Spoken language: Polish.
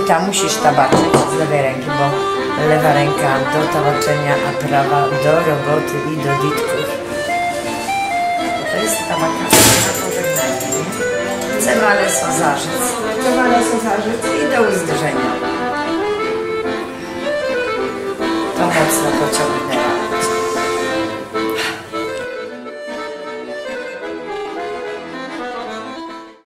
tam musisz tabaczyć z lewej ręki, bo lewa ręka do tabaczenia, a prawa do roboty i do ditków. To jest tabaka na pożegnanie. Chcę wale zażyć. I do uzdrożenia.